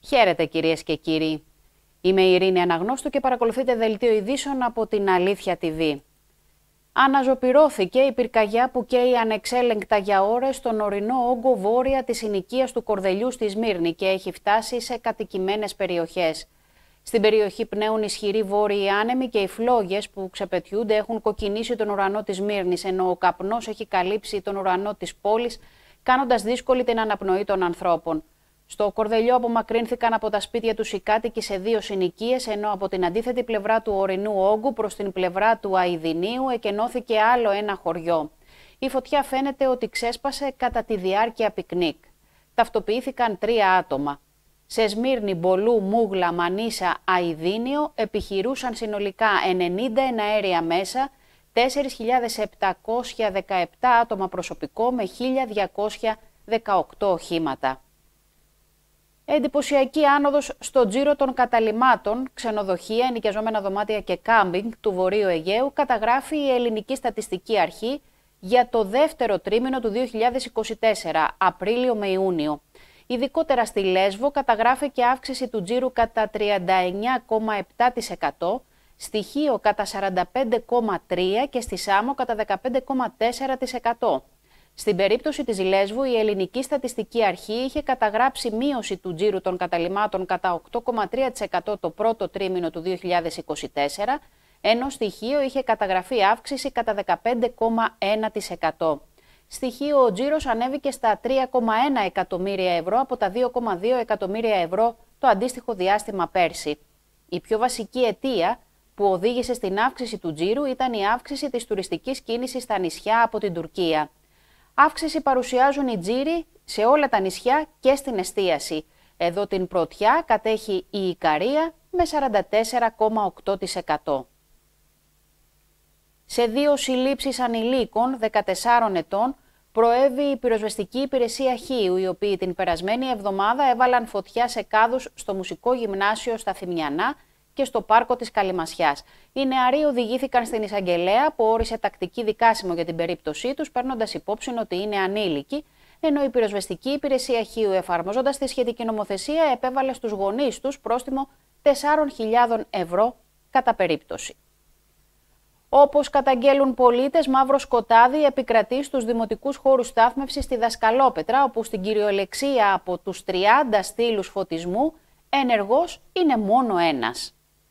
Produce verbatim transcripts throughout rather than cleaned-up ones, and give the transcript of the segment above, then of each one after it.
Χαίρετε κυρίες και κύριοι. Είμαι η Ειρήνη Αναγνώστου και παρακολουθείτε δελτίο ειδήσεων από την Αλήθεια τι βι. Αναζωπυρώθηκε η πυρκαγιά που καίει ανεξέλεγκτα για ώρες στον ορεινό όγκο βόρεια της συνοικίας του Κορδελιού στη Σμύρνη και έχει φτάσει σε κατοικημένες περιοχές. Στην περιοχή πνέουν ισχυροί βόρειοι άνεμοι και οι φλόγες που ξεπετιούνται έχουν κοκκινήσει τον ουρανό της Σμύρνης, ενώ ο καπνός έχει καλύψει τον ουρανό της πόλης, κάνοντας δύσκολη την αναπνοή των ανθρώπων. Στο Κορδελιό απομακρύνθηκαν από τα σπίτια τους οι κάτοικοι σε δύο συνοικίες, ενώ από την αντίθετη πλευρά του ορεινού όγκου προς την πλευρά του Αηδινίου εκενώθηκε άλλο ένα χωριό. Η φωτιά φαίνεται ότι ξέσπασε κατά τη διάρκεια πικνίκ. Ταυτοποιήθηκαν τρία άτομα. Σε Σμύρνη, Μπολού, Μούγλα, Μανίσα, Αηδίνιο επιχειρούσαν συνολικά ενενήντα εναέρια μέσα, τέσσερις χιλιάδες επτακόσια δεκαεπτά άτομα προσωπικό με χίλια διακόσια δεκαοκτώ οχήματα. Εντυπωσιακή άνοδος στο τζίρο των καταλυμάτων, ξενοδοχεία, ενοικιαζόμενα δωμάτια και κάμπινγκ του Βορείου Αιγαίου καταγράφει η Ελληνική Στατιστική Αρχή για το δεύτερο τρίμηνο του δύο χιλιάδες είκοσι τέσσερα, Απρίλιο με Ιούνιο. Ειδικότερα στη Λέσβο καταγράφηκε αύξηση του τζίρου κατά τριάντα εννέα κόμμα επτά τοις εκατό, στη Χίο κατά σαράντα πέντε κόμμα τρία τοις εκατό και στη Σάμο κατά δεκαπέντε κόμμα τέσσερα τοις εκατό. Στην περίπτωση της Λέσβου, η Ελληνική Στατιστική Αρχή είχε καταγράψει μείωση του τζίρου των καταλυμάτων κατά οκτώ κόμμα τρία τοις εκατό το πρώτο τρίμηνο του δύο χιλιάδες είκοσι τέσσερα, ενώ στη Χίο είχε καταγραφεί αύξηση κατά δεκαπέντε κόμμα ένα τοις εκατό. Στη Χίο ο τζίρος ανέβηκε στα τρία κόμμα ένα εκατομμύρια ευρώ από τα δύο κόμμα δύο εκατομμύρια ευρώ το αντίστοιχο διάστημα πέρσι. Η πιο βασική αιτία που οδήγησε στην αύξηση του τζίρου ήταν η αύξηση της τουριστικής κίνησης στα νησιά από την Τουρκία. Αύξηση παρουσιάζουν οι τζίροι σε όλα τα νησιά και στην εστίαση. Εδώ την πρωτιά κατέχει η Ικαρία με σαράντα τέσσερα κόμμα οκτώ τοις εκατό. Σε δύο συλλήψεις ανηλίκων δεκατεσσάρων ετών προέβη η πυροσβεστική υπηρεσία Χίου, οι οποίοι την περασμένη εβδομάδα έβαλαν φωτιά σε κάδους στο Μουσικό Γυμνάσιο στα Θυμιανά και στο πάρκο της Καλυμασιάς. Οι νεαροί οδηγήθηκαν στην εισαγγελέα που όρισε τακτική δικάσιμο για την περίπτωσή τους, παίρνοντας υπόψη ότι είναι ανήλικοι, ενώ η πυροσβεστική υπηρεσία Χίου, εφαρμόζοντας τη σχετική νομοθεσία, επέβαλε στους γονείς τους πρόστιμο τεσσάρων χιλιάδων ευρώ κατά περίπτωση. Όπως καταγγέλουν πολίτες, μαύρο σκοτάδι επικρατεί στους δημοτικούς χώρους στάθμευσης στη Δασκαλόπετρα, όπου στην κυριολεξία από τους τριάντα στήλους φωτισμού ενεργός είναι μόνο ένας.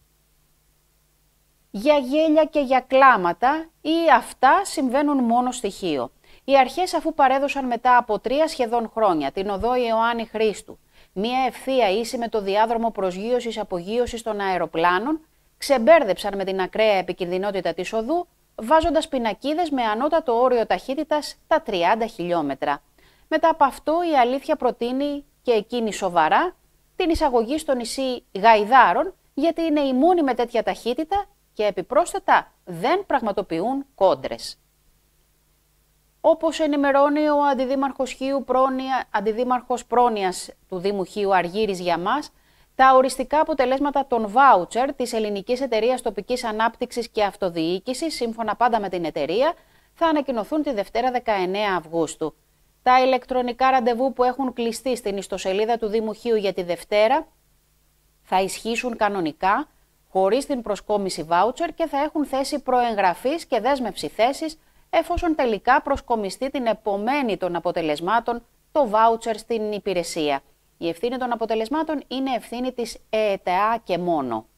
Για γέλια και για κλάματα ή αυτά συμβαίνουν μόνο στη Χίο. Οι αρχές, αφού παρέδωσαν μετά από τρία σχεδόν χρόνια την οδό Ιωάννη Χρήστου, μία ευθεία ίση με το διάδρομο προσγείωσης-απογείωσης των αεροπλάνων, ξεμπέρδεψαν με την ακραία επικινδυνότητα της οδού, βάζοντας πινακίδες με ανώτατο όριο ταχύτητας τα τριάντα χιλιόμετρα. Μετά από αυτό η αλήθεια προτείνει και εκείνη σοβαρά την εισαγωγή στο νησί Γαϊδάρων, γιατί είναι οι μόνοι με τέτοια ταχύτητα και επιπρόσθετα δεν πραγματοποιούν κόντρες. Όπως ενημερώνει ο Αντιδήμαρχος, Χίου Πρόνοια, Αντιδήμαρχος Πρόνοιας του Δήμου Χίου Αργύρης για μας, τα οριστικά αποτελέσματα των βάουτσερ της Ελληνικής Εταιρείας Τοπικής Ανάπτυξης και Αυτοδιοίκησης, σύμφωνα πάντα με την εταιρεία, θα ανακοινωθούν τη Δευτέρα δεκαεννέα Αυγούστου. Τα ηλεκτρονικά ραντεβού που έχουν κλειστεί στην ιστοσελίδα του Δήμου Χίου για τη Δευτέρα θα ισχύσουν κανονικά, χωρίς την προσκόμιση βάουτσερ και θα έχουν θέση προεγγραφής και δέσμευση θέσης, εφόσον τελικά προσκομιστεί την επομένη των αποτελεσμάτων το βάουτσερ στην υπηρεσία. Η ευθύνη των αποτελεσμάτων είναι ευθύνη της ΕΕΤΑ και μόνο.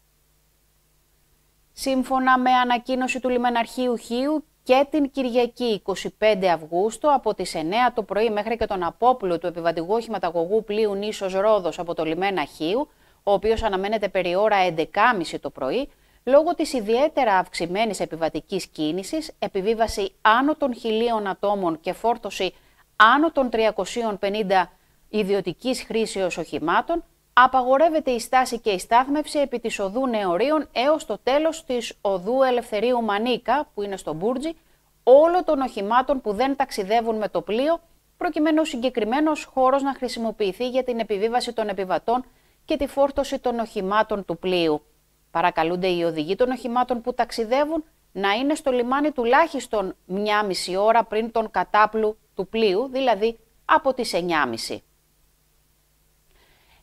Σύμφωνα με ανακοίνωση του Λιμεναρχείου Χίου, και την Κυριακή εικοστή πέμπτη Αυγούστου από τις εννέα το πρωί μέχρι και τον απόπλου του επιβατηγού οχηματαγωγού πλοίου Νήσος Ρόδος από το λιμένα Χίου, ο οποίος αναμένεται περί ώρα έντεκα και μισή το πρωί, λόγω της ιδιαίτερα αυξημένης επιβατικής κίνησης, επιβίβαση άνω των χιλίων ατόμων και φόρτωση άνω των τριακοσίων πενήντα ιδιωτικής χρήσεως οχημάτων, απαγορεύεται η στάση και η στάθμευση επί της οδού Νεωρίων έως το τέλος της οδού Ελευθερίου Μανίκα, που είναι στο Μπούρτζι, όλων των οχημάτων που δεν ταξιδεύουν με το πλοίο, προκειμένου ο συγκεκριμένος χώρος να χρησιμοποιηθεί για την επιβίβαση των επιβατών και τη φόρτωση των οχημάτων του πλοίου. Παρακαλούνται οι οδηγοί των οχημάτων που ταξιδεύουν να είναι στο λιμάνι τουλάχιστον μία μισή ώρα πριν τον κατάπλου του πλοίου, δηλαδή από τις εννιά και μισή.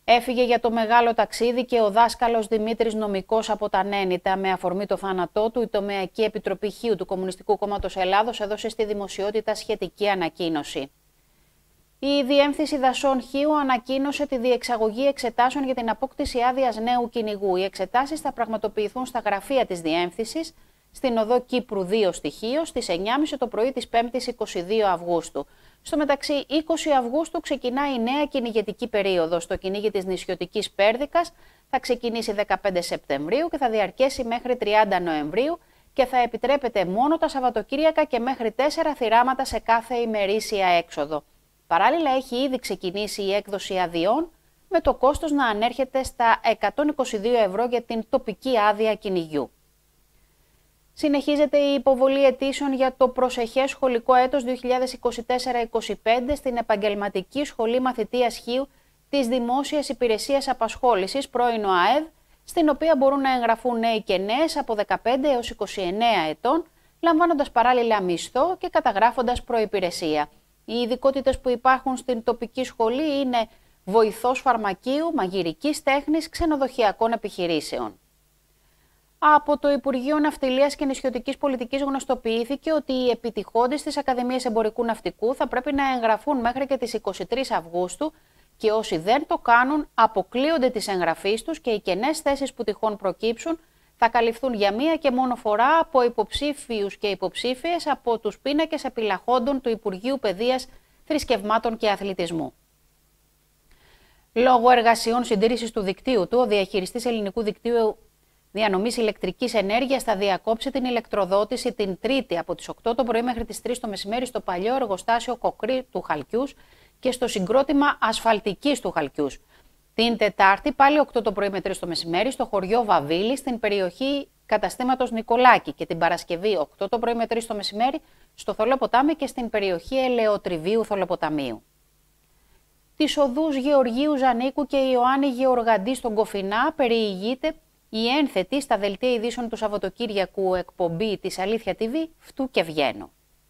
Έφυγε για το μεγάλο ταξίδι και ο δάσκαλος Δημήτρης Νομικός από τα Νένητα. Με αφορμή το θάνατό του, η Τομεακή Επιτροπή Χίου του Κομμουνιστικού Κόμματος Ελλάδος έδωσε στη δημοσιότητα σχετική ανακοίνωση. Η Διεύθυνση Δασών Χίου ανακοίνωσε τη διεξαγωγή εξετάσεων για την απόκτηση άδειας νέου κυνηγού. Οι εξετάσεις θα πραγματοποιηθούν στα γραφεία της Διεύθυνσης, στην οδό Κύπρου δύο στη Χίο, στις εννιά και τριάντα το πρωί της Πέμπτης είκοσι δύο Αυγούστου. Στο μεταξύ, είκοσι Αυγούστου ξεκινάει η νέα κυνηγετική περίοδος. Το κυνήγι της νησιωτικής Πέρδικας θα ξεκινήσει δεκαπέντε Σεπτεμβρίου και θα διαρκέσει μέχρι τριάντα Νοεμβρίου και θα επιτρέπεται μόνο τα Σαββατοκύριακα και μέχρι τέσσερα θυράματα σε κάθε ημερήσια έξοδο. Παράλληλα, έχει ήδη ξεκινήσει η έκδοση αδειών, με το κόστος να ανέρχεται στα εκατόν είκοσι δύο ευρώ για την τοπική άδεια κυνηγιού. Συνεχίζεται η υποβολή αιτήσεων για το προσεχές σχολικό έτος δύο χιλιάδες είκοσι τέσσερα είκοσι πέντε στην Επαγγελματική Σχολή Μαθητείας Χίου της Δημόσιας Υπηρεσίας Απασχόλησης, πρώην ΟΑΕΔ, στην οποία μπορούν να εγγραφούν νέοι και νέες από δεκαπέντε έως είκοσι εννέα ετών, λαμβάνοντας παράλληλα μισθό και καταγράφοντας προϋπηρεσία. Οι ειδικότητες που υπάρχουν στην τοπική σχολή είναι βοηθός φαρμακείου, μαγειρικής τέχνης, ξενοδοχειακών επιχειρήσεων. Από το Υπουργείο Ναυτιλίας και Νησιωτικής Πολιτικής γνωστοποιήθηκε ότι οι επιτυχόντες της Ακαδημίας Εμπορικού Ναυτικού θα πρέπει να εγγραφούν μέχρι και τις είκοσι τρεις Αυγούστου και όσοι δεν το κάνουν αποκλείονται της εγγραφής τους και οι κενές θέσεις που τυχόν προκύψουν θα καλυφθούν για μία και μόνο φορά από υποψήφιους και υποψήφιες από τους πίνακες επιλαχόντων του Υπουργείου Παιδείας, Θρησκευμάτων και Αθλητισμού. Λόγω εργασιών συντήρησης του δικτύου του, ο διαχειριστής ελληνικού δικτύου διανομής ηλεκτρικής ενέργειας θα διακόψει την ηλεκτροδότηση την Τρίτη από τις οκτώ το πρωί μέχρι τις τρεις το μεσημέρι στο παλιό εργοστάσιο Κοκρή του Χαλκιούς και στο συγκρότημα ασφαλτικής του Χαλκιούς. Την Τετάρτη πάλι οκτώ το πρωί με τρεις το μεσημέρι στο χωριό Βαβίλη στην περιοχή καταστήματος Νικολάκη και την Παρασκευή οκτώ το πρωί με τρεις το μεσημέρι στο Θολοποτάμι και στην περιοχή Ελαιοτριβίου Θολοποταμίου. Τις οδούς Γεωργίου Ζανίκου και Ιωάννη Γεωργαντή στον Κοφινά περιηγείται η ένθετη στα δελτία ειδήσεων του Σαββατοκύριακου εκπομπή της Αλήθεια τι βι «Φτού και βγαίνω».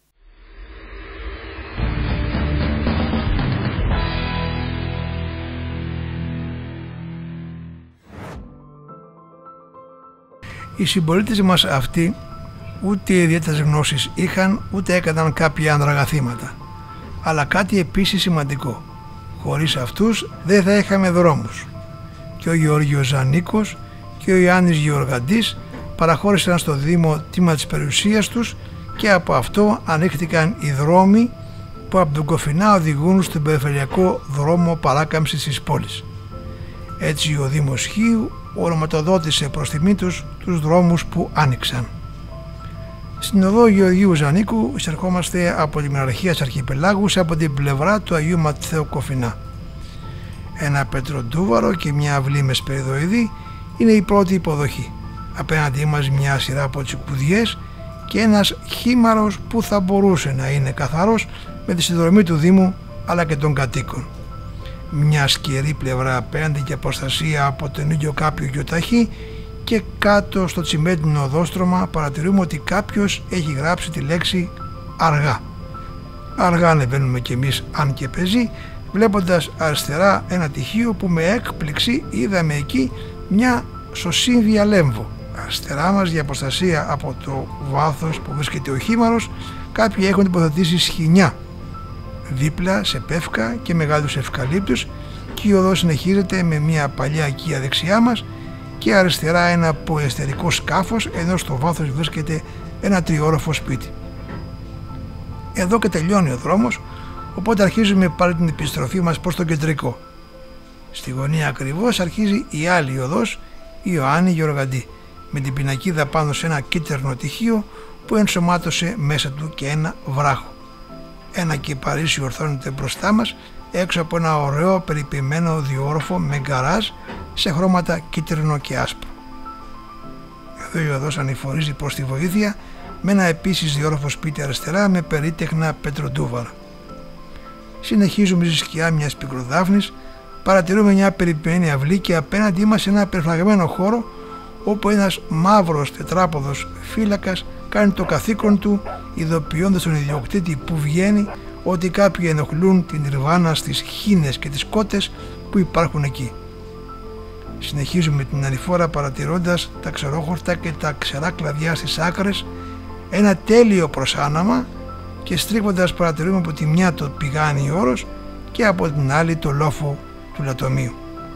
Οι συμπολίτες μας αυτοί ούτε ιδιαίτερες γνώσεις είχαν, ούτε έκαναν κάποια ανδραγαθήματα. Αλλά κάτι επίσης σημαντικό, χωρίς αυτούς δεν θα είχαμε δρόμους. Και ο Γεώργιος Ζανίκος και ο Ιωάννης Γεωργαντής παραχώρησαν στο Δήμο τμήμα της περιουσίας τους και από αυτό ανοίχτηκαν οι δρόμοι που από τον Κοφινά οδηγούν στον περιφερειακό δρόμο παράκαμψης της πόλης. Έτσι ο Δήμος Χίου ονοματοδότησε προς τιμή τους τους δρόμους που άνοιξαν. Στην οδό Γεωργίου Ζανίκου εισερχόμαστε από τη Μεραρχία της Αρχιπελάγους από την πλευρά του Αγίου Ματθαίου Κοφινά. Ένα πετροντούβαρο και μια αυλή με σπεριδοειδή είναι η πρώτη υποδοχή. Απέναντί μας μια σειρά από τσικουδιές και ένας χήμαρος που θα μπορούσε να είναι καθαρός με τη συνδρομή του Δήμου αλλά και των κατοίκων. Μια σκερή πλευρά απέναντι και αποστασία από τον ίδιο κάποιο γιοταχή και κάτω στο τσιμέντινο οδόστρωμα παρατηρούμε ότι κάποιος έχει γράψει τη λέξη αργά. Αργά ανεβαίνουμε κι εμείς αν και πεζοί, βλέποντας αριστερά ένα τυχείο που με έκπληξη είδαμε εκεί μια σωσίβια λέμβο. Αριστερά μας για αποστασία από το βάθος που βρίσκεται ο χήμαρος κάποιοι έχουν τοποθετήσει σχοινιά δίπλα σε πεύκα και μεγάλους ευκαλύπτους και η οδός συνεχίζεται με μια παλιά οικία δεξιά μας και αριστερά ένα ποεστερικό σκάφος ενώ στο βάθος βρίσκεται ένα τριόροφο σπίτι. Εδώ και τελειώνει ο δρόμος, οπότε αρχίζουμε πάλι την επιστροφή μας προς τον κεντρικό. Στη γωνία ακριβώς αρχίζει η άλλη οδός Ιωάννη Γεωργαντή με την πινακίδα πάνω σε ένα κίτρινο τυχείο που ενσωμάτωσε μέσα του και ένα βράχο. Ένα κυπαρίσι ορθώνεται μπροστά μας έξω από ένα ωραίο περιποιημένο διόροφο με γκαράζ σε χρώματα κίτρινο και άσπρο. Εδώ η οδός ανηφορίζει προς τη βοήθεια με ένα επίσης διόροφο σπίτι αριστερά με περίτεχνα πετροντούβαρα. Συνεχίζουμε στη σκιά μιας πικροδάφνης, παρατηρούμε μια περιποιημένη αυλή και απέναντί μας ένα περιφραγμένο χώρο όπου ένας μαύρος τετράποδος φύλακας κάνει το καθήκον του ειδοποιώντας τον ιδιοκτήτη που βγαίνει ότι κάποιοι ενοχλούν την νιρβάνα στις χήνες και τις κότες που υπάρχουν εκεί. Συνεχίζουμε την ανηφόρα παρατηρώντας τα ξερόχορτα και τα ξερά κλαδιά στις άκρες, ένα τέλειο προσάναμα, και στρίβοντας παρατηρούμε από τη μια το πηγάνι όρος και από την άλλη το λόφο του λατομείου.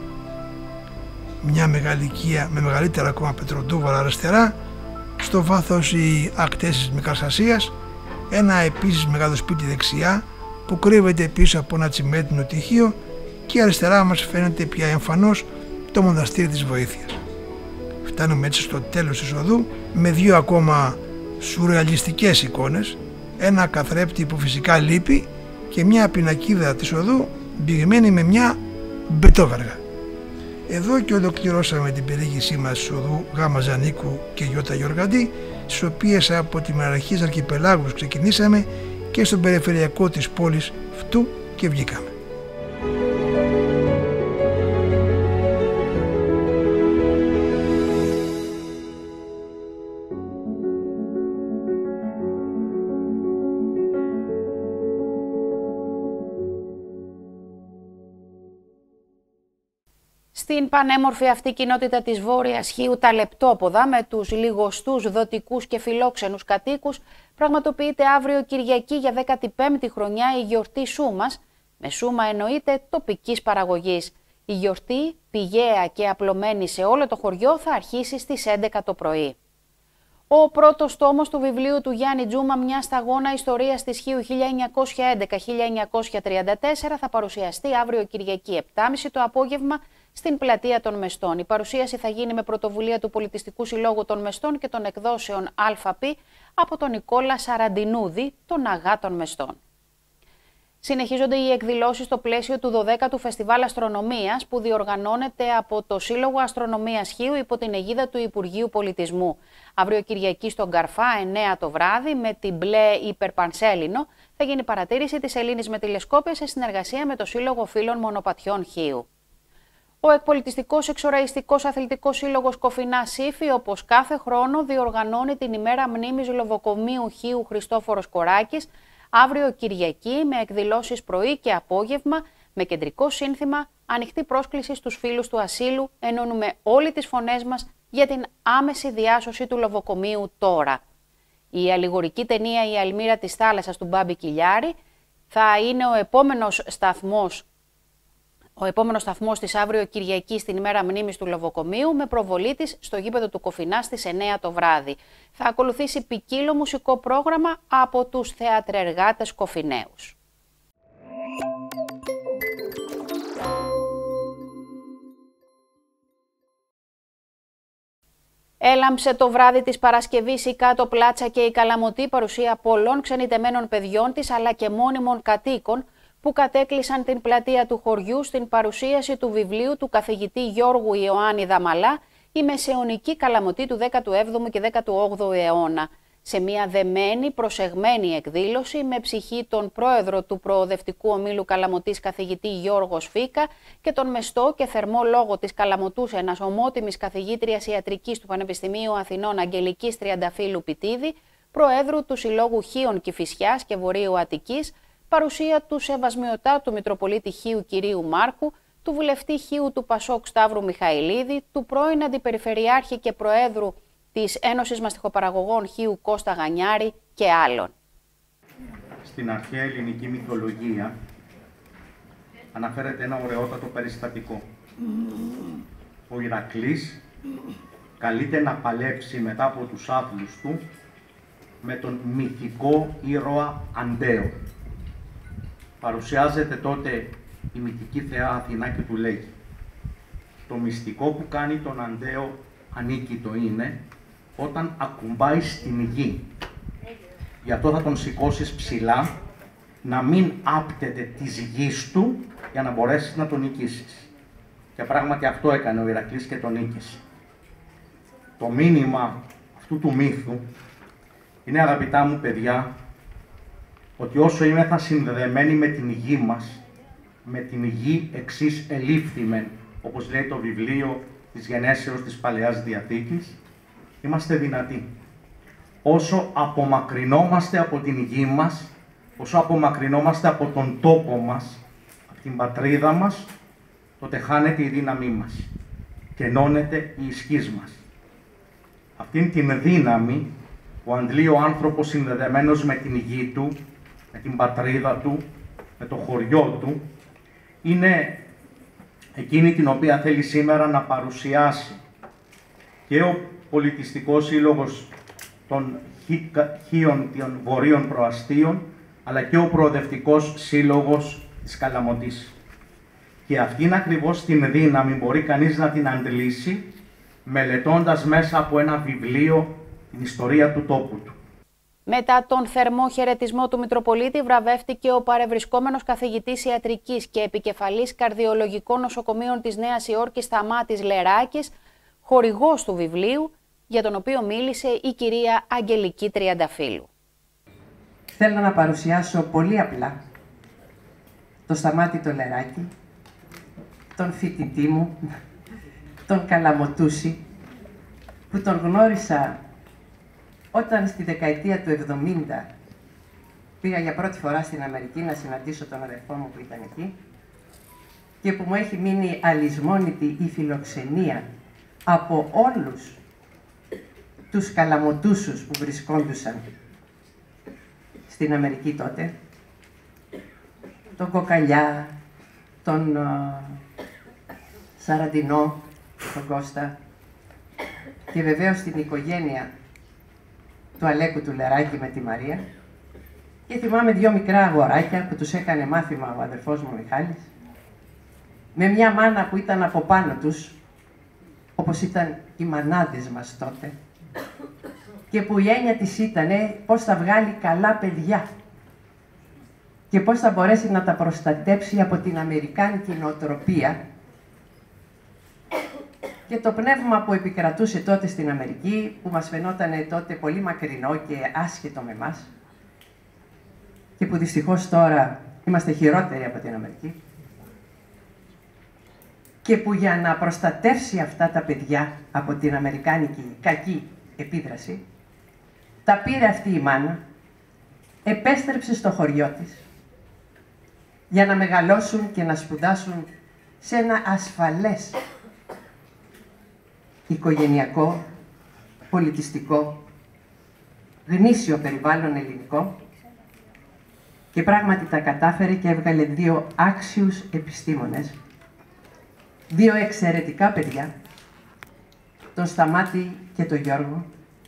Μια μεγάλη οικία με μεγαλύτερα ακόμα πετροντούβαρα αριστερά, στο βάθος οι ακτές της Μικράς Ασίας, ένα επίσης μεγάλο σπίτι δεξιά που κρύβεται πίσω από ένα τσιμέντινο τυχείο, και αριστερά μας φαίνεται πια εμφανώς το μοναστήρι της Βοήθειας. Φτάνουμε έτσι στο τέλος της οδού με δύο ακόμα σουρεαλιστικές εικόνες, ένα καθρέπτη που φυσικά λείπει και μια πινακίδα της οδού μπηγμένη με μια μπετόβεργα. Εδώ και ολοκληρώσαμε την περιήγησή μας της οδού Γ Ζανίκου και Ι Γιοργαντή, στις οποίες από τη Μαραχής Αρχιπελάγους ξεκινήσαμε και στον περιφερειακό της πόλης Φτού και βγήκαμε. Στην πανέμορφη αυτή κοινότητα της Βόρειας Χίου, τα Λεπτόποδα, με τους λιγοστούς, δοτικούς και φιλόξενους κατοίκους, πραγματοποιείται αύριο Κυριακή για δέκατη πέμπτη χρονιά η γιορτή Σούμας, με σούμα εννοείται τοπικής παραγωγής. Η γιορτή, πηγαία και απλωμένη σε όλο το χωριό, θα αρχίσει στις έντεκα το πρωί. Ο πρώτος τόμος του βιβλίου του Γιάννη Τζούμα, «Μια σταγόνα ιστορίας της Χίου χίλια εννιακόσια έντεκα με χίλια εννιακόσια τριάντα τέσσερα», θα παρουσιαστεί αύριο Κυριακή επτά και μισή το απόγευμα στην Πλατεία των Μεστών. Η παρουσίαση θα γίνει με πρωτοβουλία του Πολιτιστικού Συλλόγου των Μεστών και των εκδόσεων ΑΠ από τον Νικόλα Σαραντινούδη, τον Αγά των Μεστών. Συνεχίζονται οι εκδηλώσεις στο πλαίσιο του δωδέκατου Φεστιβάλ Αστρονομίας που διοργανώνεται από το Σύλλογο Αστρονομίας Χίου υπό την αιγίδα του Υπουργείου Πολιτισμού. Αύριο Κυριακή στον Καρφά, εννέα το βράδυ, με την μπλε υπερπανσέλινο, θα γίνει παρατήρηση της Ελλήνης με τηλεσκόπια σε συνεργασία με το Σύλλογο Φίλων Μονοπατιών Χίου. Ο Εκπολιτιστικός Εξοραϊστικός Αθλητικός Σύλλογος Κοφινά Σύφη, όπως κάθε χρόνο, διοργανώνει την ημέρα μνήμης λοβοκομείου Χίου Χριστόφορος Κοράκης, αύριο Κυριακή, με εκδηλώσεις πρωί και απόγευμα, με κεντρικό σύνθημα «Ανοιχτή πρόσκληση στους φίλους του ασύλου, ενώνουμε όλοι τις φωνές μας για την άμεση διάσωση του λοβοκομείου τώρα». Η αλληγορική ταινία «Η Αλμύρα της θάλασσας» του Μπάμπη Κιλιάρη θα είναι ο επόμενος σταθμός Ο επόμενος σταθμός της αύριο Κυριακή στην ημέρα μνήμης του λοβοκομείου, με προβολή της στο γήπεδο του Κοφινά στις εννέα το βράδυ. Θα ακολουθήσει ποικίλο μουσικό πρόγραμμα από τους θεατρεργάτες Κοφιναίους. Έλαμψε το βράδυ της Παρασκευής η Κάτω Πλάτσα και η Καλαμωτή, παρουσία πολλών ξενιτεμένων παιδιών της αλλά και μόνιμων κατοίκων, που κατέκλυσαν την πλατεία του χωριού στην παρουσίαση του βιβλίου του καθηγητή Γιώργου Ιωάννη Δαμαλά, «Η Μεσαιωνική Καλαμωτή του δέκατου έβδομου και δέκατου όγδοου αιώνα», σε μια δεμένη, προσεγμένη εκδήλωση με ψυχή τον πρόεδρο του Προοδευτικού Ομίλου Καλαμωτής καθηγητή Γιώργο Φίκα και τον μεστό και θερμό λόγο της Καλαμωτούς ένας ομότιμης καθηγήτριας ιατρικής του Πανεπιστημίου Αθηνών Αγγελικής Τριανταφύλου Πιτίδη, προέδρου του Συλλόγου Χίων Κηφισιάς και Βορείου Αττικής, παρουσία του Σεβασμιωτάτου Μητροπολίτη Χίου Κυρίου Μάρκου, του βουλευτή Χίου του Πασόκ Σταύρου Μιχαηλίδη, του πρώην Αντιπεριφερειάρχη και Προέδρου της Ένωσης Μαστιχοπαραγωγών Χίου Κώστα Γανιάρη και άλλων. Στην αρχαία ελληνική μυθολογία αναφέρεται ένα ωραιότατο περιστατικό. Ο Ηρακλής καλείται να παλέψει μετά από τους άθλους του με τον μυθικό ήρωα Ανταίο. Παρουσιάζεται τότε η μυθική θεά Αθηνά και του λέει: το μυστικό που κάνει τον Ανταίο ανίκητο είναι όταν ακουμπάει στην γη. Γι' αυτό θα τον σηκώσεις ψηλά, να μην άπτεται της γης του, για να μπορέσεις να τον νικήσεις. Και πράγματι αυτό έκανε ο Ηρακλής και τον νίκησε. Το μήνυμα αυτού του μύθου είναι, αγαπητά μου παιδιά, ότι όσο είμεθα συνδεδεμένοι με την γη μας, με την γη εξής ελήφθημεν, όπως λέει το βιβλίο της Γενέσεως της Παλαιάς Διαθήκης, είμαστε δυνατοί. Όσο απομακρυνόμαστε από την γη μας, όσο απομακρυνόμαστε από τον τόπο μας, από την πατρίδα μας, τότε χάνεται η δύναμή μας. και ενώνεται η ισχύς μας. Αυτήν την δύναμη που αντλεί ο άνθρωπος συνδεδεμένος με την γη του, με την πατρίδα του, με το χωριό του, είναι εκείνη την οποία θέλει σήμερα να παρουσιάσει και ο Πολιτιστικός Σύλλογος των Χίων των Βορείων Προαστίων, αλλά και ο Προοδευτικός Σύλλογος της Καλαμωτής. Και αυτήν ακριβώς την δύναμη μπορεί κανείς να την αντλήσει, μελετώντας μέσα από ένα βιβλίο την ιστορία του τόπου του. Μετά τον θερμό χαιρετισμό του Μητροπολίτη, βραβεύτηκε ο παρευρισκόμενος καθηγητής ιατρικής και επικεφαλής καρδιολογικών νοσοκομείων της Νέας Υόρκης Σταμάτης Λεράκης, χορηγός του βιβλίου, για τον οποίο μίλησε η κυρία Αγγελική Τριανταφύλου. Θέλω να παρουσιάσω πολύ απλά το Σταμάτη το Λεράκη, τον φοιτητή μου, τον Καλαμωτούση, που τον γνώρισα όταν στη δεκαετία του εβδομήντα πήγα για πρώτη φορά στην Αμερική να συναντήσω τον αδερφό μου που ήταν εκεί και που μου έχει μείνει αλυσμόνητη η φιλοξενία από όλους τους Καλαμωτούσους που βρισκόντουσαν στην Αμερική τότε, τον Κοκαλιά, τον uh, Σαραντινό, τον Κώστα και βεβαίως την οικογένεια του Αλέκου του Λεράκη με τη Μαρία. Και θυμάμαι δύο μικρά αγοράκια που τους έκανε μάθημα ο αδερφός μου Μιχάλης, με μια μάνα που ήταν από πάνω τους, όπως ήταν οι μανάδες μας τότε, και που η έννοια της ήταν πώς θα βγάλει καλά παιδιά και πώς θα μπορέσει να τα προστατέψει από την αμερικάνικη νοοτροπία και το πνεύμα που επικρατούσε τότε στην Αμερική, που μας φαινόταν τότε πολύ μακρινό και άσχετο με μας και που δυστυχώς τώρα είμαστε χειρότεροι από την Αμερική, και που για να προστατεύσει αυτά τα παιδιά από την αμερικάνικη κακή επίδραση, τα πήρε αυτή η μάνα, επέστρεψε στο χωριό της για να μεγαλώσουν και να σπουδάσουν σε ένα ασφαλές οικογενειακό, πολιτιστικό, γνήσιο περιβάλλον ελληνικό, και πράγματι τα κατάφερε και έβγαλε δύο άξιους επιστήμονες, δύο εξαιρετικά παιδιά, τον Σταμάτη και τον Γιώργο,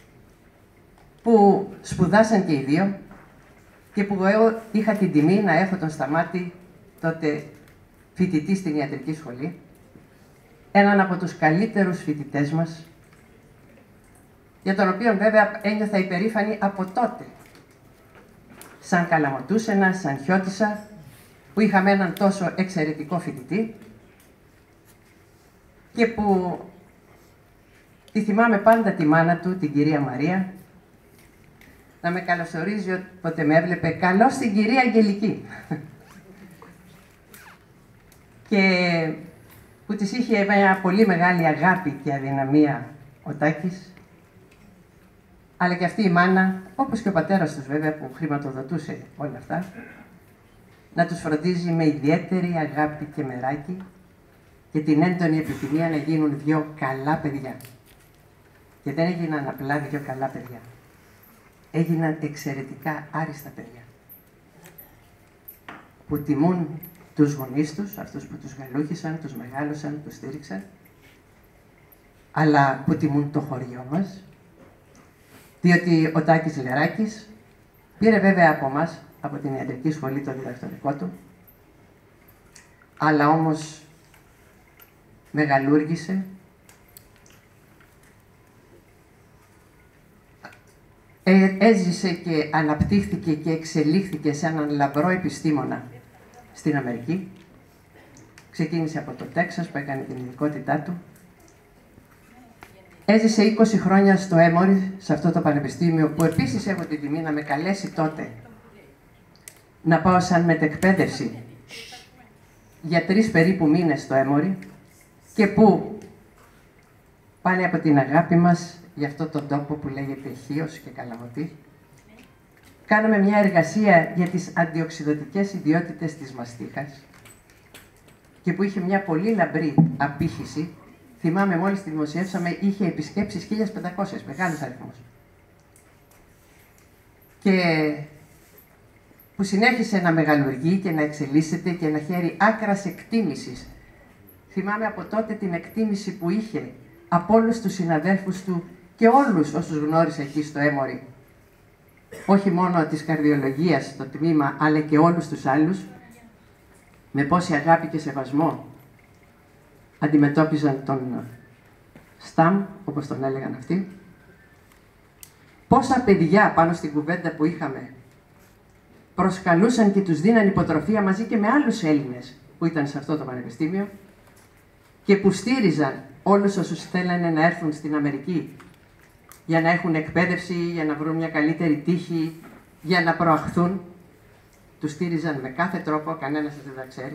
που σπουδάσαν και οι δύο και που εγώ είχα την τιμή να έχω τον Σταμάτη τότε φοιτητή στην ιατρική σχολή, έναν από τους καλύτερους φοιτητές μας, για τον οποίο βέβαια ένιωθα υπερήφανη από τότε, σαν Καλαμωτούσενα, σαν Χιώτισσα, που είχαμε έναν τόσο εξαιρετικό φοιτητή και που τη θυμάμαι πάντα τη μάνα του, την κυρία Μαρία, να με καλωσορίζει όποτε με έβλεπε, καλώς την κυρία Αγγελική. Και που της είχε μια πολύ μεγάλη αγάπη και αδυναμία ο Τάκης, αλλά και αυτή η μάνα, όπως και ο πατέρας τους βέβαια που χρηματοδοτούσε όλα αυτά, να τους φροντίζει με ιδιαίτερη αγάπη και μεράκι και την έντονη επιθυμία να γίνουν δυο καλά παιδιά. Και δεν έγιναν απλά δυο καλά παιδιά. Έγιναν εξαιρετικά άριστα παιδιά. Που τιμούν τους γονείς τους, αυτούς που τους γαλούχησαν, τους μεγάλωσαν, τους στήριξαν, αλλά που τιμούν το χωριό μας, διότι ο Τάκης Λεράκης πήρε βέβαια από μας, από την ιατρική σχολή, το διδακτορικό του, αλλά όμως μεγαλούργησε, ε, έζησε και αναπτύχθηκε και εξελίχθηκε σε έναν λαμπρό επιστήμονα στην Αμερική. Ξεκίνησε από το Τέξας που έκανε την ειδικότητά του. Έζησε είκοσι χρόνια στο Emory, σε αυτό το πανεπιστήμιο, που επίσης έχω την τιμή να με καλέσει τότε να πάω σαν μετεκπαίδευση για τρεις περίπου μήνες στο Emory, και που πάλι από την αγάπη μας για αυτό τον τόπο που λέγεται Χίος και Καλαμωτή, κάναμε μια εργασία για τις αντιοξυδοτικές ιδιότητες της μαστίχας και που είχε μια πολύ λαμπρή απήχηση, θυμάμαι μόλις τη δημοσιεύσαμε, είχε επισκέψεις χίλια πεντακόσιες, μεγάλος αριθμός. Και που συνέχισε να μεγαλουργεί και να εξελίσσεται και να χαίρει άκρας εκτίμησης. Θυμάμαι από τότε την εκτίμηση που είχε από όλους τους συναδέλφους του και όλους όσους γνώρισε εκεί στο Έμορι. Όχι μόνο της καρδιολογίας στο τμήμα, αλλά και όλους τους άλλους, με πόση αγάπη και σεβασμό αντιμετώπιζαν τον Σταμ, όπως τον έλεγαν αυτοί. Πόσα παιδιά πάνω στην κουβέντα που είχαμε προσκαλούσαν και τους δίναν υποτροφία μαζί και με άλλους Έλληνες που ήταν σε αυτό το πανεπιστήμιο και που στήριζαν όλους όσους θέλανε να έρθουν στην Αμερική για να έχουν εκπαίδευση, για να βρουν μια καλύτερη τύχη, για να προαχθούν. Τους στήριζαν με κάθε τρόπο, κανένας δεν τα ξέρει.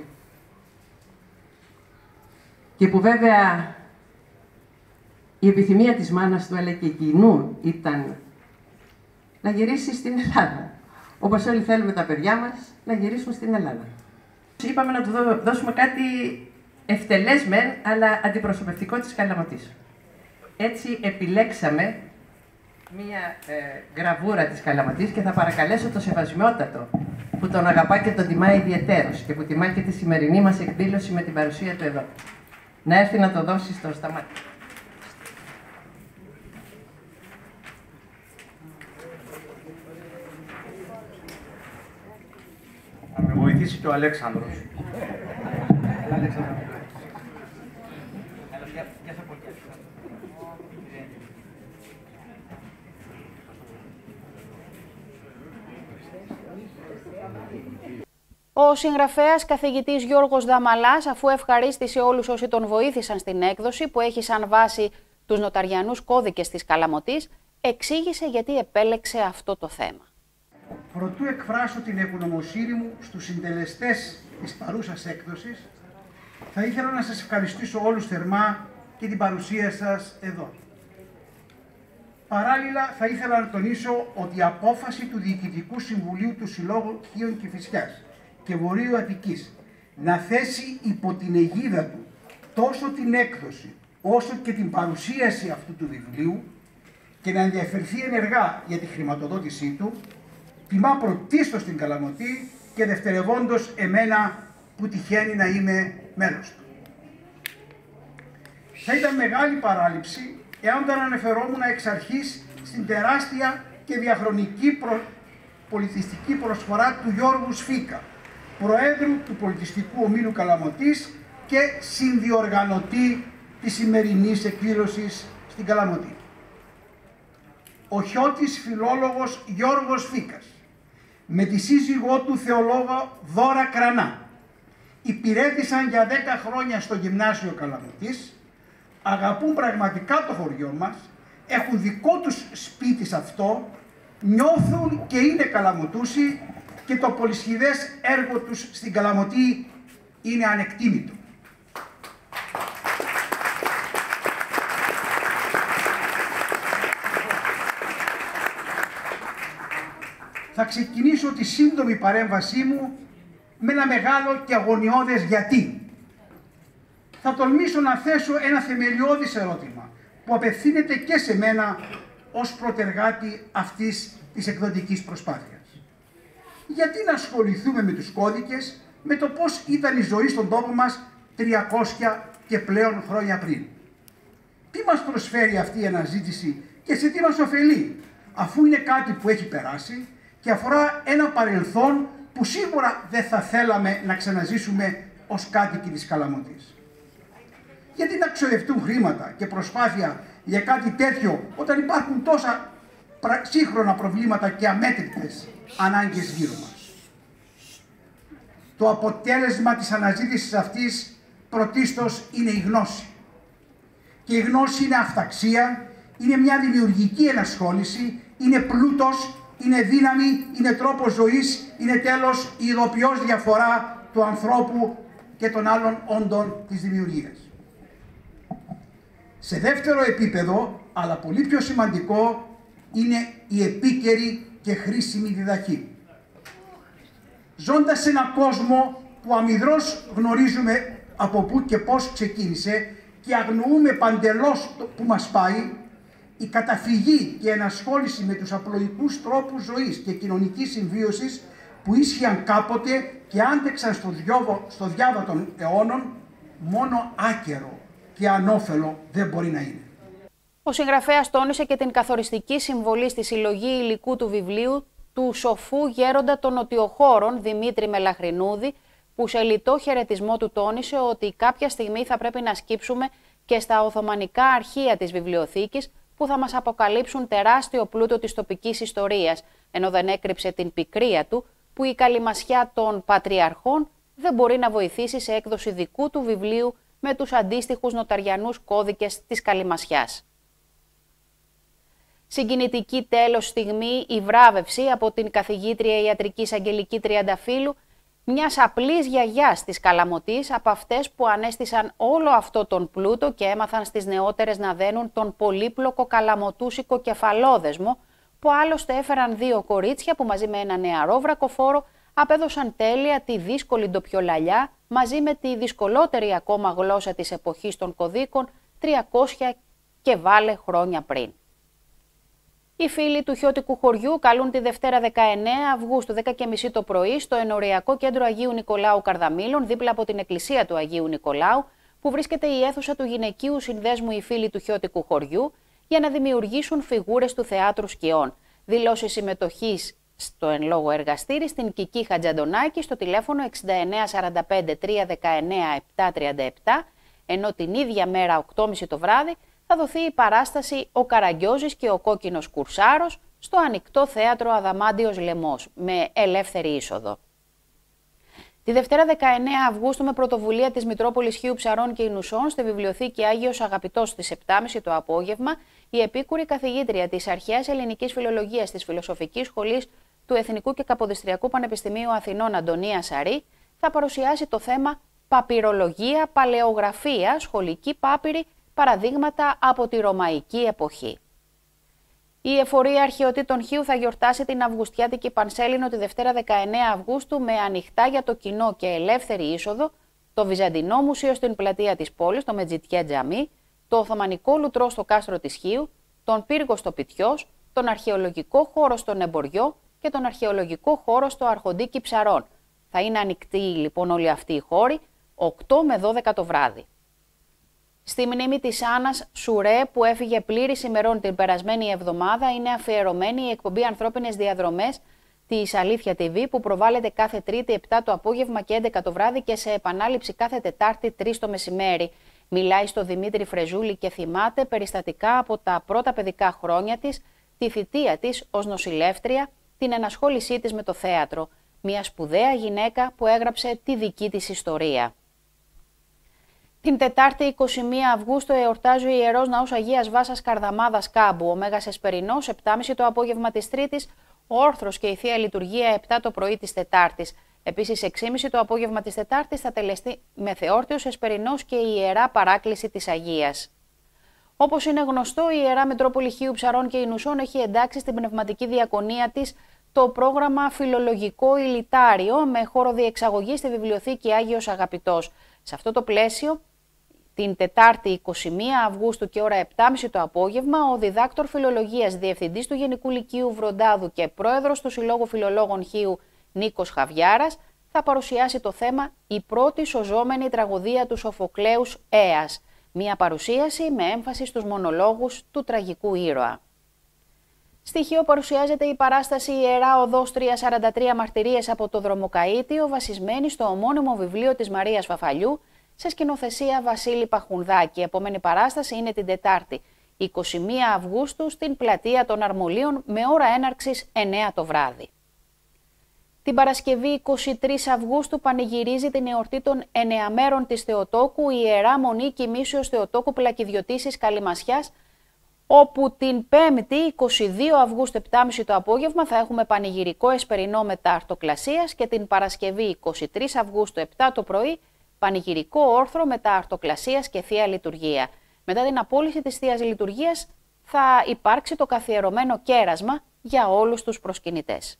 Και που βέβαια η επιθυμία της μάνας του, αλλά και εκείνου, ήταν να γυρίσει στην Ελλάδα. Όπως όλοι θέλουμε τα παιδιά μας να γυρίσουν στην Ελλάδα. Είπαμε να του δώσουμε κάτι ευτελές μεν, αλλά αντιπροσωπευτικό της Καλαμωτής. Έτσι επιλέξαμε μία ε, γραβούρα της Καλαμωτής και θα παρακαλέσω το σεβασμιότατο που τον αγαπά και τον τιμά ιδιαιτέρως και που τιμά και τη σημερινή μας εκδήλωση με την παρουσία του εδώ, να έρθει να το δώσει στο Σταμάτη. Θα με βοηθήσει και ο Αλέξανδρος. Ο συγγραφέας καθηγητής Γιώργος Δαμαλάς, αφού ευχαρίστησε όλους όσοι τον βοήθησαν στην έκδοση που έχει σαν βάση τους νοταριανούς κώδικες της Καλαμωτής, εξήγησε γιατί επέλεξε αυτό το θέμα. Προτού εκφράσω την ευγνωμοσύνη μου στους συντελεστές της παρούσας έκδοσης, θα ήθελα να σας ευχαριστήσω όλους θερμά και την παρουσία σας εδώ. Παράλληλα, θα ήθελα να τονίσω ότι η απόφαση του Διοικητικού Συμβουλίου του Συλλόγου Χίων Κηφισιάς και Βορείου Αττικής να θέσει υπό την αιγίδα του τόσο την έκδοση όσο και την παρουσίαση αυτού του βιβλίου και να ενδιαφερθεί ενεργά για τη χρηματοδότησή του, τιμά πρωτίστως την Καλαμωτή και δευτερευόντως εμένα που τυχαίνει να είμαι μέλος του. Θα ήταν μεγάλη παράληψη εάν δεν αναφερόμουν εξ αρχής στην τεράστια και διαχρονική προ... πολιτιστική προσφορά του Γιώργου Σφίκα, Προέδρου του Πολιτιστικού Ομίλου Καλαμωτής και συνδιοργανωτή της σημερινής εκδήλωσης στην Καλαμωτή. Ο χιώτης φιλόλογος Γιώργος Σφίκας, με τη σύζυγό του θεολόγο Δώρα Κρανά, υπηρέτησαν για δέκα χρόνια στο Γυμνάσιο Καλαμωτής, αγαπούν πραγματικά το χωριό μας, έχουν δικό τους σπίτι σε αυτό, νιώθουν και είναι Καλαμωτούσοι και το πολυσχηδές έργο τους στην Καλαμωτή είναι ανεκτήμητο. Θα ξεκινήσω τη σύντομη παρέμβασή μου με ένα μεγάλο και αγωνιώδες γιατί. Θα τολμήσω να θέσω ένα θεμελιώδης ερώτημα που απευθύνεται και σε μένα ως πρωτεργάτη αυτής της εκδοτικής προσπάθειας. Γιατί να ασχοληθούμε με τους κώδικες, με το πώς ήταν η ζωή στον τόπο μας τριακόσια και πλέον χρόνια πριν. Τι μας προσφέρει αυτή η αναζήτηση και σε τι μας ωφελεί, αφού είναι κάτι που έχει περάσει και αφορά ένα παρελθόν που σίγουρα δεν θα θέλαμε να ξαναζήσουμε ως κάτοικοι της Καλαμωτής. Γιατί να ξοδευτούν χρήματα και προσπάθεια για κάτι τέτοιο όταν υπάρχουν τόσα σύγχρονα προβλήματα και αμέτρητες ανάγκες γύρω μας. Το αποτέλεσμα της αναζήτησης αυτής πρωτίστως είναι η γνώση. Και η γνώση είναι αυταξία, είναι μια δημιουργική ενασχόληση, είναι πλούτος, είναι δύναμη, είναι τρόπος ζωής, είναι τέλος η ειδοποιώς διαφορά του ανθρώπου και των άλλων όντων της δημιουργίας. Σε δεύτερο επίπεδο, αλλά πολύ πιο σημαντικό, είναι η επίκαιρη και χρήσιμη διδαχή. Ζώντας σε έναν κόσμο που αμυδρός γνωρίζουμε από πού και πώς ξεκίνησε και αγνοούμε παντελώς το που μας πάει, η καταφυγή και ενασχόληση με τους απλοϊκούς τρόπους ζωής και κοινωνικής συμβίωσης που ίσχυαν κάποτε και άντεξαν στο, διόβο, στο διάβα των αιώνων, μόνο άκερο και ανώφελο δεν μπορεί να είναι. Ο συγγραφέας τόνισε και την καθοριστική συμβολή στη συλλογή υλικού του βιβλίου του σοφού γέροντα των Νοτιοχώρων Δημήτρη Μελαχρινούδη, που σε λιτό χαιρετισμό του τόνισε ότι κάποια στιγμή θα πρέπει να σκύψουμε και στα οθωμανικά αρχεία της βιβλιοθήκης, που θα μας αποκαλύψουν τεράστιο πλούτο της τοπικής ιστορίας, ενώ δεν έκρυψε την πικρία του που η καλυμασιά των πατριαρχών δεν μπορεί να βοηθήσει σε έκδοση δικού του βιβλίου με τους αντίστοιχους νοταριανούς κώδικες της καλυμασιάς. Συγκινητική τέλος στιγμή η βράβευση από την καθηγήτρια ιατρικής Αγγελική Τριανταφύλου, μιας απλής γιαγιάς της Καλαμωτής, από αυτές που ανέστησαν όλο αυτό τον πλούτο και έμαθαν στις νεότερες να δένουν τον πολύπλοκο καλαμωτούσικο κεφαλόδεσμο, που άλλωστε έφεραν δύο κορίτσια που μαζί με ένα νεαρό βρακοφόρο απέδωσαν τέλεια τη δύσκολη ντοπιολαλιά μαζί με τη δυσκολότερη ακόμα γλώσσα της εποχής των κωδίκων τριακόσια και βάλε χρόνια πριν. Οι φίλοι του Χιώτικου χωριού καλούν τη Δευτέρα δεκαεννέα Αυγούστου δέκα και μισή το πρωί στο ενοριακό κέντρο Αγίου Νικολάου Καρδαμήλων, δίπλα από την εκκλησία του Αγίου Νικολάου, που βρίσκεται η αίθουσα του γυναικείου συνδέσμου οι φίλοι του Χιώτικου χωριού, για να δημιουργήσουν φιγούρες του θεάτρου σκιών. Δηλώσεις συμμετοχής στο εν λόγω εργαστήρι στην Κική Χατζαντονάκη στο τηλέφωνο εξήντα εννέα σαράντα πέντε τριακόσια δεκαεννέα επτακόσια τριάντα επτά, ενώ την ίδια μέρα οκτώ και μισή το βράδυ θα δοθεί η παράσταση «Ο Καραγκιόζης και ο Κόκκινος Κουρσάρος» στο ανοιχτό θέατρο Αδαμάντιος Λεμός, με ελεύθερη είσοδο. Τη Δευτέρα δεκαεννέα Αυγούστου, με πρωτοβουλία της Μητρόπολης Χίου Ψαρών και Ινουσών, στη βιβλιοθήκη Άγιος Αγαπητός στις επτά και μισή το απόγευμα, η επίκουρη καθηγήτρια της Αρχαίας Ελληνικής Φιλολογίας της Φιλοσοφικής Σχολής του Εθνικού και Καποδιστριακού Πανεπιστημίου Αθηνών, Αντωνία Σαρή, θα παρουσιάσει το θέμα «Παπυρολογία, Παλαιογραφία, Σχολική Πάπυρη, παραδείγματα από τη Ρωμαϊκή εποχή». Η Εφορία Αρχαιοτήτων Χίου θα γιορτάσει την Αυγουστιάτικη Πανσέλινο τη Δευτέρα δεκαεννέα Αυγούστου με ανοιχτά για το κοινό και ελεύθερη είσοδο το Βυζαντινό Μουσείο στην πλατεία της πόλης, το Μετζιτιέ Τζαμί, το Οθωμανικό Λουτρό στο κάστρο της Χίου, τον Πύργο στο Πιτιός, τον Αρχαιολογικό Χώρο στον Εμποριό και τον Αρχαιολογικό Χώρο στο Αρχοντίκι Ψαρών. Θα είναι ανοιχτοί λοιπόν όλοι αυτοί οι χώροι οκτώ με δώδεκα το βράδυ. Στη μνήμη της Άννας Σουρέ, που έφυγε πλήρης ημερών την περασμένη εβδομάδα, είναι αφιερωμένη η εκπομπή Ανθρώπινες Διαδρομές της Αλήθεια τι βι, που προβάλλεται κάθε Τρίτη επτά το απόγευμα και έντεκα το βράδυ και σε επανάληψη κάθε Τετάρτη τρεις το μεσημέρι. Μιλάει στο Δημήτρη Φρεζούλη και θυμάται περιστατικά από τα πρώτα παιδικά χρόνια της, τη θητεία της ως νοσηλεύτρια, την ενασχόλησή της με το θέατρο, μια σπουδαία γυναίκα που έγραψε τη δική της ιστορία. Την Τετάρτη εικοστή πρώτη Αυγούστου εορτάζει ο Ιερός Ναός Αγίας Βάσας Καρδαμάδας Κάμπου, ο Μέγας Εσπερινός επτά και μισή το απόγευμα της Τρίτης, ο Όρθρος και η Θεία Λειτουργία επτά το πρωί της Τετάρτης. Επίσης έξι και μισή το απόγευμα της Τετάρτης θα τελεστεί με θεόρτιος Εσπερινός και η Ιερά Παράκληση της Αγίας. Όπως είναι γνωστό, η Ιερά Μητρόπολη Χίου Ψαρών και Ινουσών έχει εντάξει στην πνευματική διακονία της το πρόγραμμα Φιλολογικό Ηλιτάριο με χώρο διεξαγωγή στη βιβλιοθήκη Άγιος Αγαπητός. Σε αυτό το πλαίσιο, την Τετάρτη εικοστή πρώτη Αυγούστου και ώρα επτά και μισή το απόγευμα, ο διδάκτορ Φιλολογίας, διευθυντής του Γενικού Λυκείου Βροντάδου και πρόεδρος του Συλλόγου Φιλολόγων Χίου Νίκος Χαβιάρας θα παρουσιάσει το θέμα «Η πρώτη σωζόμενη τραγωδία του Σοφοκλέους Αίας», μια παρουσίαση με έμφαση στους μονολόγους του τραγικού ήρωα. Στη Χίο παρουσιάζεται η παράσταση «Ιερά Οδός τριακόσιες σαράντα τρία Μαρτυρίες από το Δρομοκαΐτιο», βασισμένη στο ομώνυμο βιβλίο της Μαρίας Φαφαλιού, σε σκηνοθεσία Βασίλη Παχουνδάκη. Η επόμενη παράσταση είναι την Τετάρτη εικοστή πρώτη Αυγούστου στην πλατεία των Αρμολίων με ώρα έναρξης εννέα το βράδυ. Την Παρασκευή εικοστή τρίτη Αυγούστου πανηγυρίζει την εορτή των εννέα μέρων της Θεοτόκου η Ιερά Μονή Κοιμήσεως Θεοτόκου Πλακιδιωτήσης Καλυμασιάς, όπου την Πέμπτη εικοστή δεύτερη Αυγούστου επτά και μισή το απόγευμα θα έχουμε πανηγυρικό εσπερινό μετά αρτοκλασίας και την Παρασκευή εικοστή τρίτη Αυγούστου επτά το πρωί πανηγυρικό όρθρο μετά αρτοκλασίας και Θεία Λειτουργία. Μετά την απόλυση της Θείας Λειτουργίας θα υπάρξει το καθιερωμένο κέρασμα για όλους τους προσκυνητές.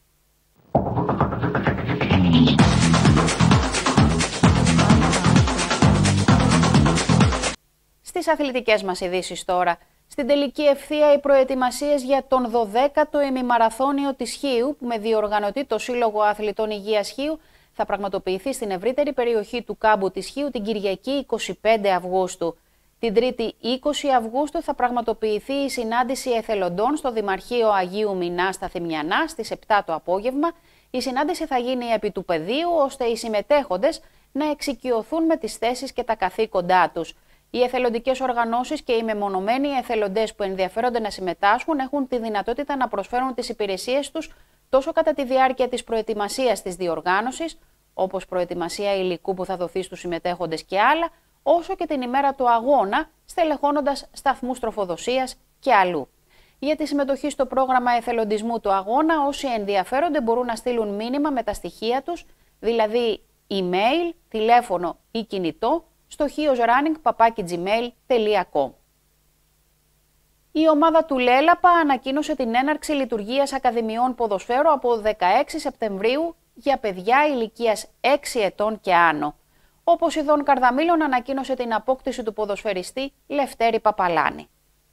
Στις αθλητικές μας ειδήσεις τώρα. Στην τελική ευθεία οι προετοιμασίες για τον δωδέκατο ημιμαραθώνιο της Χίου, που με διοργανωτή το Σύλλογο Αθλητών Υγείας Χίου, θα πραγματοποιηθεί στην ευρύτερη περιοχή του κάμπου της Χίου την Κυριακή είκοσι πέντε Αυγούστου. Την Τρίτη είκοσι Αυγούστου θα πραγματοποιηθεί η συνάντηση εθελοντών στο Δημαρχείο Αγίου Μινά στα Θυμιανά στις επτά το απόγευμα. Η συνάντηση θα γίνει επί του πεδίου, ώστε οι συμμετέχοντες να εξοικειωθούν με τις θέσεις και τα καθήκοντά τους. Οι εθελοντικές οργανώσεις και οι μεμονωμένοι εθελοντές που ενδιαφέρονται να συμμετάσχουν έχουν τη δυνατότητα να προσφέρουν τις υπηρεσίες τους τόσο κατά τη διάρκεια της προετοιμασίας της διοργάνωσης, όπως προετοιμασία υλικού που θα δοθεί στους συμμετέχοντες και άλλα, όσο και την ημέρα του αγώνα, στελεχώνοντας σταθμούς τροφοδοσίας και αλλού. Για τη συμμετοχή στο πρόγραμμα εθελοντισμού του αγώνα, όσοι ενδιαφέρονται μπορούν να στείλουν μήνυμα με τα στοιχεία τους, δηλαδή email, τηλέφωνο ή κινητό, στο hiosrunning παπάκι gmail τελεία com. Η ομάδα του Λέλαπα ανακοίνωσε την έναρξη λειτουργίας ακαδημιών ποδοσφαίρου από δεκαέξι Σεπτεμβρίου για παιδιά ηλικίας έξι ετών και άνω. Ο Ποσειδών Καρδαμήλων ανακοίνωσε την απόκτηση του ποδοσφαιριστή Λευτέρη Παπαλάνη.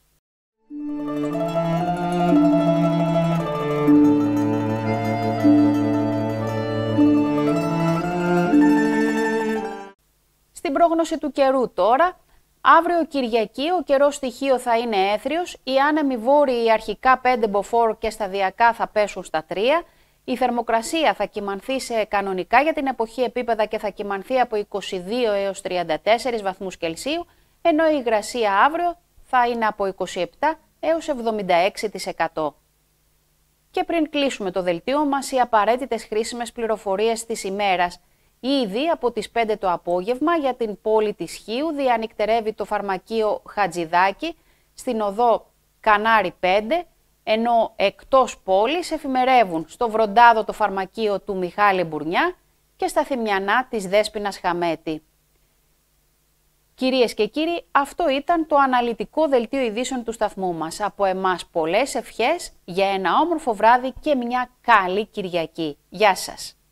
Στην πρόγνωση του καιρού τώρα, αύριο Κυριακή ο καιρός στοιχείο θα είναι έθριος, οι άνεμοι βόρειοι αρχικά πέντε μποφόρ και σταδιακά θα πέσουν στα τρία, η θερμοκρασία θα κυμανθεί σε κανονικά για την εποχή επίπεδα και θα κυμανθεί από είκοσι δύο έως τριάντα τέσσερις βαθμούς Κελσίου, ενώ η υγρασία αύριο θα είναι από είκοσι επτά έως εβδομήντα έξι τοις εκατό. Και πριν κλείσουμε το δελτίο μας, οι απαραίτητες χρήσιμες πληροφορίες της ημέρας. Ήδη από τις πέντε το απόγευμα για την πόλη της Χίου διανυκτερεύει το φαρμακείο Χατζηδάκη στην οδό Κανάρι πέντε, ενώ εκτός πόλης εφημερεύουν στο Βροντάδο το φαρμακείο του Μιχάλη Μπουρνιά και στα Θυμιανά της Δέσποινας Χαμέτη. Κυρίες και κύριοι, αυτό ήταν το αναλυτικό δελτίο ειδήσεων του σταθμού μας. Από εμάς πολλές ευχές για ένα όμορφο βράδυ και μια καλή Κυριακή. Γεια σας!